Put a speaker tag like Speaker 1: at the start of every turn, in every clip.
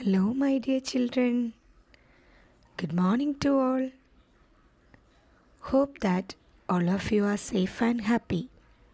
Speaker 1: Hello, my dear children. Good morning to all. Hope that all of you are safe and happy.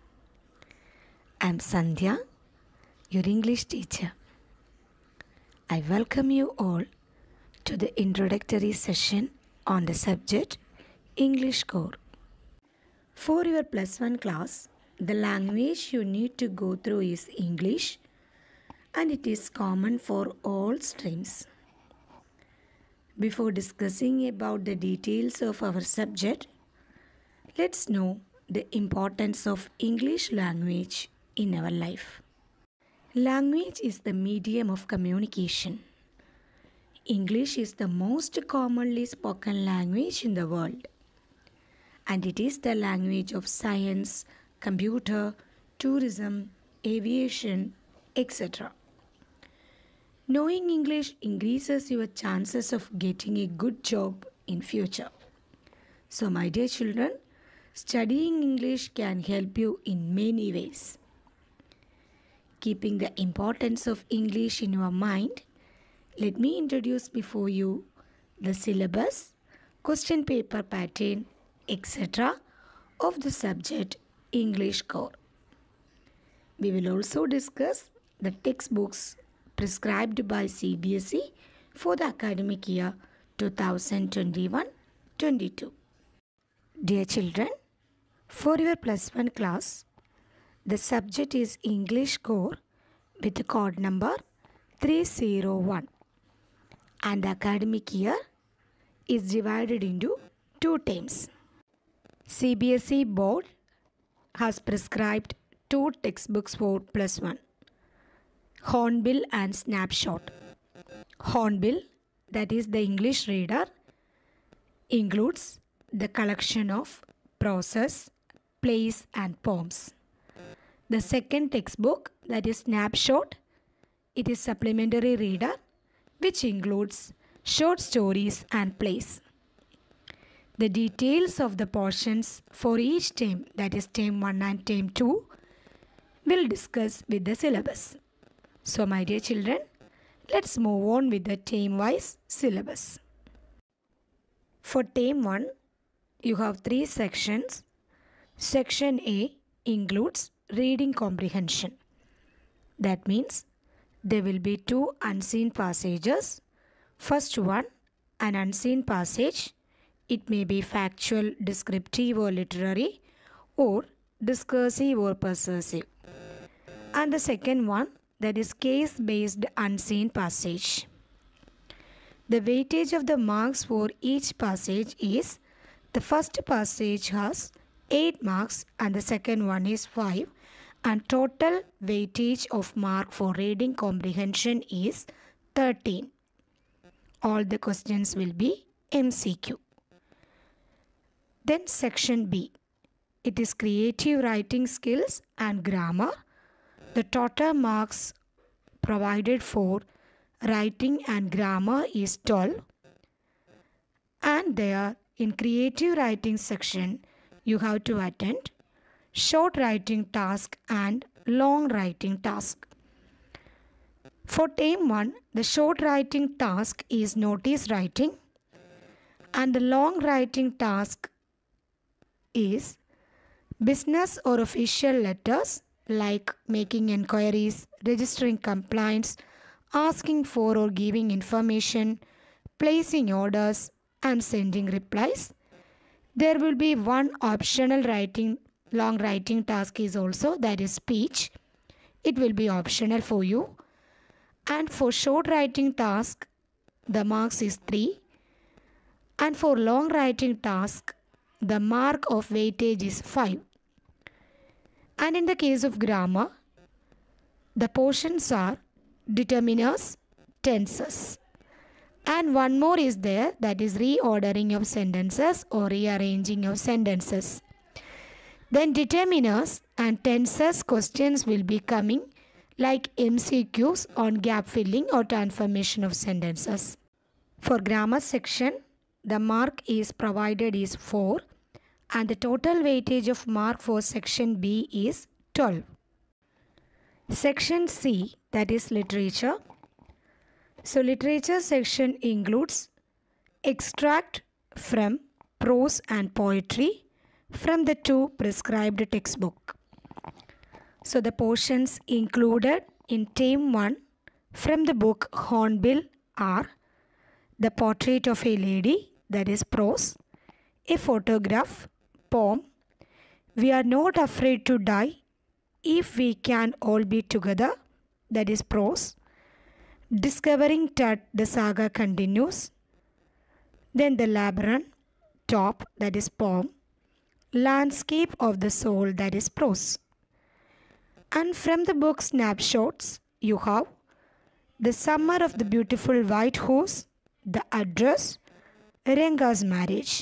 Speaker 1: I'm Sandhya, your English teacher. I welcome you all to the introductory session on the subject English Core. For your plus one class, the language you need to go through is English, and it is common for all streams. Before discussing about the details of our subject, let's know the importance of English language in our life. Language is the medium of communication. English is the most commonly spoken language in the world, and it is the language of science, computer, tourism, aviation, etc. Knowing English increases your chances of getting a good job in future. So my dear children, studying English can help you in many ways. Keeping the importance of English in your mind, let me introduce before you the syllabus, question paper pattern, etc. of the subject English Core. We will also discuss the textbooks prescribed by CBSE for the academic year 2021-22. Dear children, for your plus one class, the subject is English Core with the code number 301, and the academic year is divided into 2 terms. CBSE board has prescribed 2 textbooks for plus one. Hornbill and Snapshot. Hornbill, that is the English reader, includes the collection of prose, plays and poems. The second textbook, that is Snapshot, it is supplementary reader which includes short stories and plays. The details of the portions for each term, that is term 1 and term 2, will discuss with the syllabus. So my dear children, let's move on with the term-wise syllabus. For term 1, you have 3 sections. Section A includes reading comprehension. That means there will be 2 unseen passages. First one, an unseen passage. It may be factual, descriptive or literary, or discursive or persuasive. And the second one, that is case-based unseen passage. The weightage of the marks for each passage is, the first passage has 8 marks and the second one is 5, and total weightage of mark for reading comprehension is 13. All the questions will be MCQ. Then section B, it is creative writing skills and grammar. The total marks provided for writing and grammar is 12, and there in creative writing section you have to attend short writing task and long writing task. For term 1, the short writing task is notice writing, and the long writing task is business or official letters like making enquiries, registering complaints, asking for or giving information, placing orders and sending replies. There will be one optional long writing task is also, that is speech. It will be optional for you. And for short writing task, the marks is 3. And for long writing task, the mark of weightage is 5. And in the case of grammar, the portions are determiners, tenses. And one more is there, that is reordering of sentences or rearranging of sentences. Then determiners and tenses questions will be coming like MCQs on gap filling or transformation of sentences. For grammar section, the mark is provided is 4, and the total weightage of mark for section B is 12. Section C, that is literature. So literature section includes extract from prose and poetry from the 2 prescribed textbook. So the portions included in Term 1 from the book Hornbill are the portrait of a lady, that is prose, a photograph, poem, we are not afraid to die if we can all be together, that is prose, discovering Tut, the saga continues, then the labyrinth, top, that is poem, landscape of the soul, that is prose. And from the book Snapshots, you have the summer of the beautiful white horse, the address, Ranga's marriage.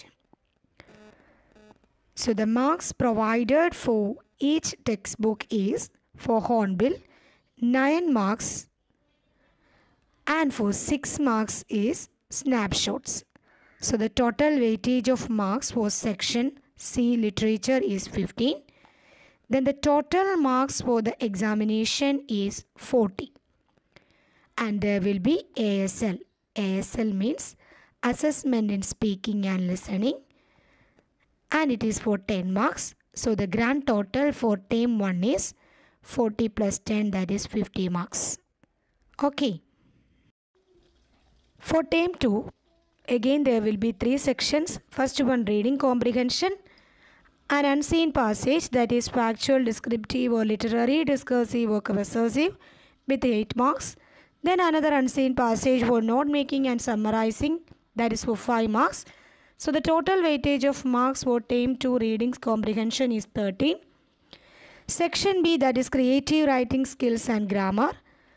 Speaker 1: So the marks provided for each textbook is for Hornbill 9 marks and for 6 marks is Snapshots. So the total weightage of marks for section C literature is 15. Then the total marks for the examination is 40. And there will be ASL. ASL means assessment in speaking and listening. And it is for 10 marks. So the grand total for Term 1 is 40 plus 10, that is 50 marks. Okay. For Term 2, again there will be 3 sections. First one, reading comprehension. An unseen passage, that is factual, descriptive or literary, discursive or persuasive, with 8 marks. Then another unseen passage for note making and summarizing, that is for 5 marks. So the total weightage of marks for Term 2 readings comprehension is 13. Section B, that is creative writing skills and grammar.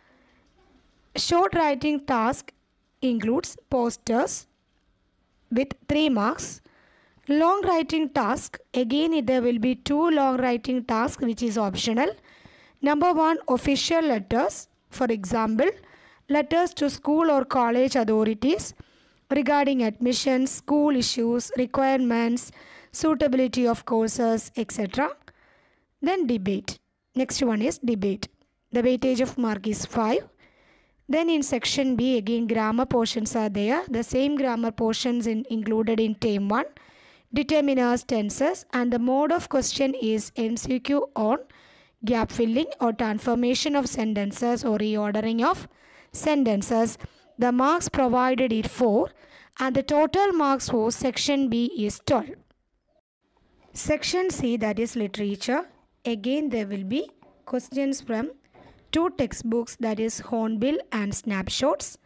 Speaker 1: Short writing task includes posters with 3 marks. Long writing task, again there will be 2 long writing tasks which is optional. Number 1, official letters. For example, letters to school or college authorities regarding admissions, school issues, requirements, suitability of courses, etc. Then debate. Next one is debate. The weightage of mark is 5. Then in section B, again grammar portions are there. The same grammar portions included in Term 1. Determiners, tenses, and the mode of question is MCQ on gap filling or transformation of sentences or reordering of sentences. The marks provided is 4 and the total marks for section B is 12. Section C, that is literature. Again there will be questions from 2 textbooks, that is Hornbill and Snapshots.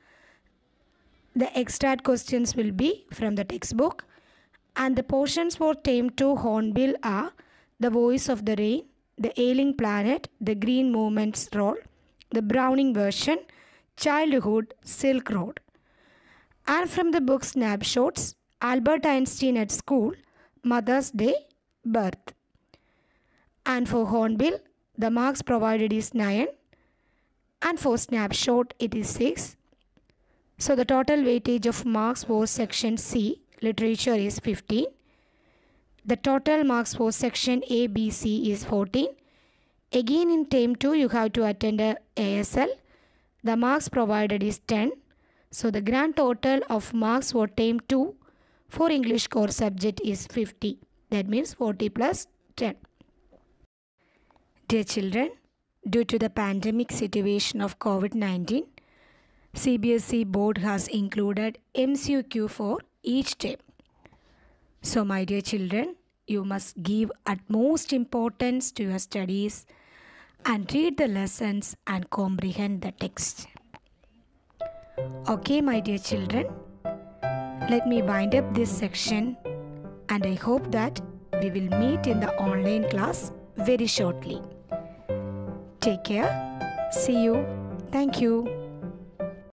Speaker 1: The extract questions will be from the textbook. And the portions for Term 2 Hornbill are The Voice of the Rain, The Ailing Planet, The Green Movement's Role, The Browning Version, Childhood, Silk Road. And from the book Snapshots, Albert Einstein at School, Mother's Day, Birth. And for Hornbill, the marks provided is 9. And for Snapshot, it is 6. So the total weightage of marks for section C literature is 15. The total marks for section A, B, C is 14. Again in Term 2 you have to attend a ASL. The marks provided is 10. So the grand total of marks for Term 2 for English core subject is 50. That means 40 plus 10. Dear children, due to the pandemic situation of COVID-19, CBSE board has included MCQ for each term. So my dear children, you must give utmost importance to your studies and read the lessons and comprehend the text. Okay my dear children, let me wind up this section and I hope that we will meet in the online class very shortly. Take care. See you. Thank you.